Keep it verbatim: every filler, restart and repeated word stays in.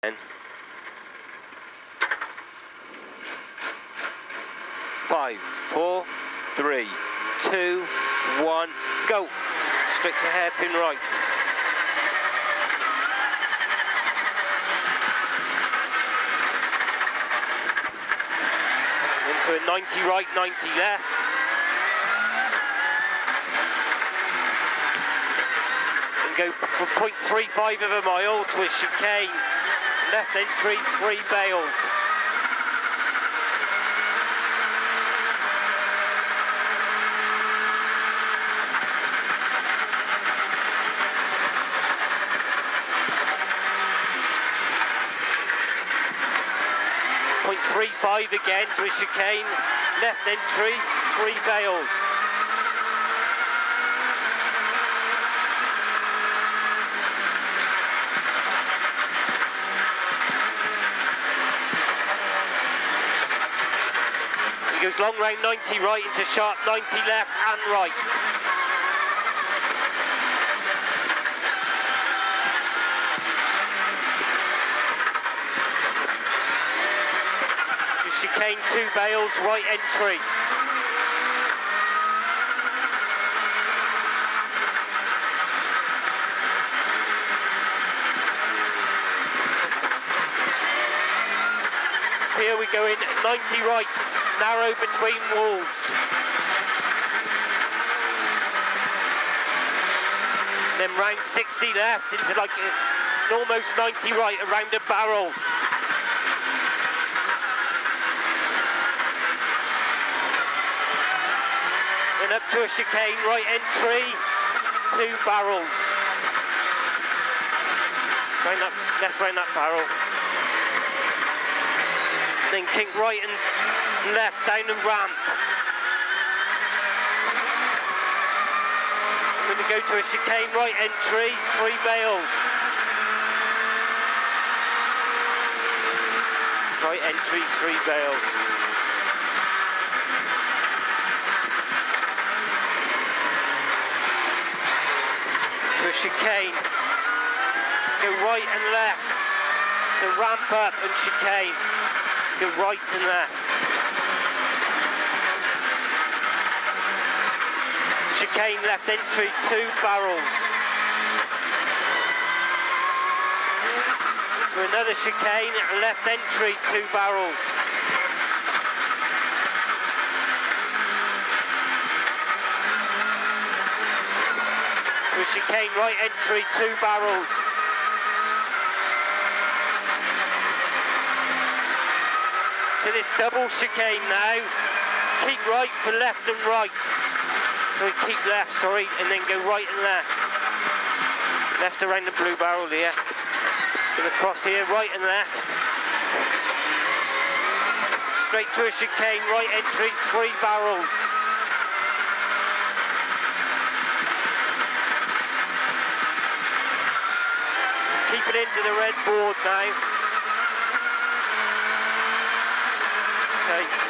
ten. Five, four, three, two, one, go. Straight to hairpin right. Into a ninety right, ninety left. And go from point three five of a mile to a chicane. Left entry, three bales. point three five again to a chicane, left entry, three bales. He goes long round ninety right into sharp ninety left and right. Chicane, two bales, right entry. Here we go in ninety right, narrow between walls. Then round sixty left into like uh, almost ninety right, around a barrel. Up to a chicane, right entry, two barrels. Round that, left round that barrel. Then kink right and left down the ramp. I'm going to go to a chicane, right entry, three bales. Right entry, three bales. To a chicane, go right and left, so ramp up and chicane, go right and left. Chicane left entry, two barrels. To another chicane, left entry, two barrels. To a chicane, right entry, two barrels. To this double chicane now, let's keep right for left and right. So keep left, sorry, and then go right and left. Left around the blue barrel here. Gonna cross here, right and left. Straight to a chicane, right entry, three barrels. Keep it into the red board now. Okay.